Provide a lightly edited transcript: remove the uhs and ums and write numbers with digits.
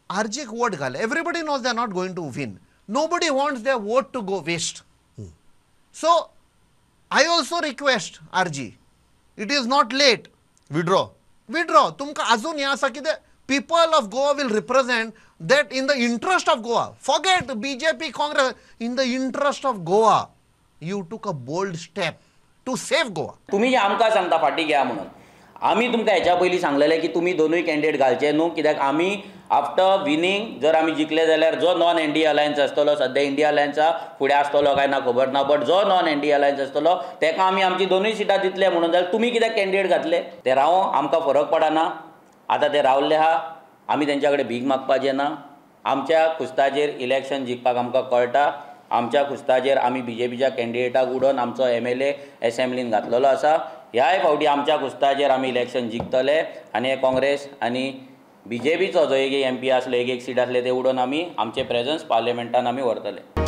आरजीक vote घाल. Everybody knows they are not going to win. Nobody wants their vote to go waste. So I also request RG, it is not late. Withdraw. तुमका अजून हे आसा की the people of Goa will represent that in the interest of Goa. Forget BJP, Congress. In the interest of Goa, you took a bold step to save Goa. तुम्ही आमकां सांगता फाटी घ्या म्हणून. आमी तुमकां हेच्या पयलीं सांगलेलें की तुमी दोनूय कॅन्डिडेट घालचे न्हू, कित्याक आमी आफ्टर विनींग जर आमी जिखले जाल्यार जो नॉन एनडीए अलायन्स आसतलो, सद्या इंडिया अलायन्सा फुडें आसतलो काय ना खबर ना, बट जो नॉन एनडीए अलायन्स आसतलो तेका आमी आमची दोनूय सिटां दितले म्हणून. जाल्यार तुमी कित्याक कॅन्डिडेट घातले? ते रावो, आमकां फरक पडना. आतां ते रावल्ले आहा, आमी तेंच्या कडेन भीक मागपाचें ना. आमच्या खुस्ताचेर इलेक्शन जिखपाक आमकां कळटा. आमच्या खुस्ताचेर आमी बीजेपीच्या कॅन्डिडेटाक उडोवन आमचो MLA असेंब्लीन घातलेलो आसा. ह्याय फावटी आमच्या खुस्ताचेर आमी इलेक्शन जिखतले आनी हे काँग्रेस आनी बीजेपीचो जो एक MP आसलो, एक सीट आसले ते उडोवन आमी आमचे प्रेझन्स पार्लिमेंटान आमी व्हरतले.